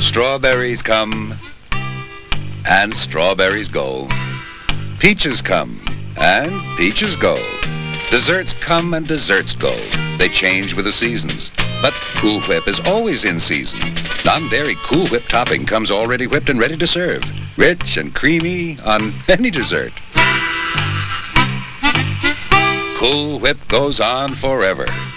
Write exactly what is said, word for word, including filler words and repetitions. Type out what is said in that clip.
Strawberries come and strawberries go. Peaches come and peaches go. Desserts come and desserts go. They change with the seasons. But Cool Whip is always in season. Non-dairy Cool Whip topping comes already whipped and ready to serve. Rich and creamy on any dessert. Cool Whip goes on forever.